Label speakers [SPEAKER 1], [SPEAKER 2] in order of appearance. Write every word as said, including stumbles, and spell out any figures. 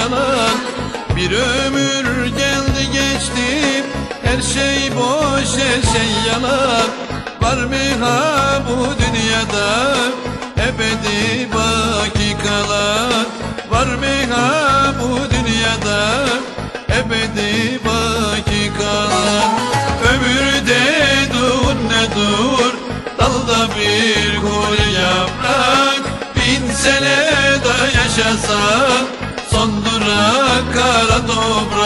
[SPEAKER 1] yalan. Bir ömür geldi geçti, her şey boş, her şey yalan. Var mı ha bu dünyada ebedi baki kalan? Var mı ha bu dünyada ebedi baki kalan? Ömürde dur ne dur, dalda bir kuru yaprak. Bin sene de yaşasan son durak kara toprağı.